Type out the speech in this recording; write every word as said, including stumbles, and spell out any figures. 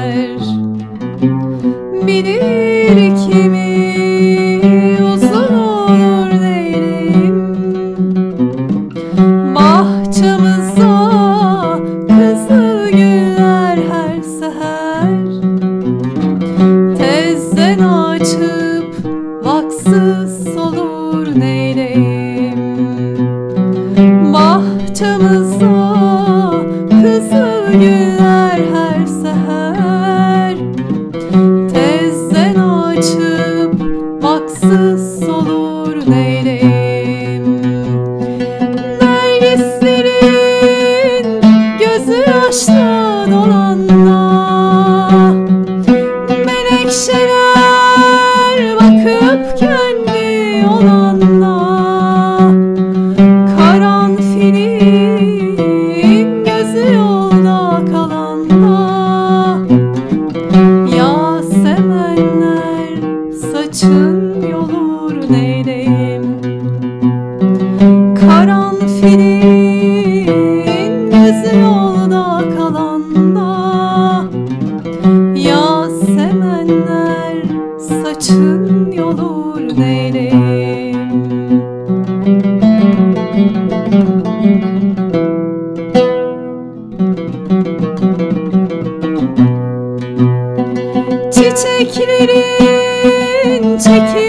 seher. Bilir kimi uzun olur neylim, bahçamıza kızıl güller her seher. Tezden açıp vaksız solur neyleyim, bahçamıza kızıl güller her seher. Tezden açıp vaksız solur neyleyim. Nergislerin gözü yaşlı dolanda, menekşeler bakıp kendi yolanda, karanfilin gözü yolda kalanda, yasemenler saçın yolur neyleyim. Karanfilin gözü yolda kalanda, yasemenler saçın yolur neyleyim. Çiçeklerin çekil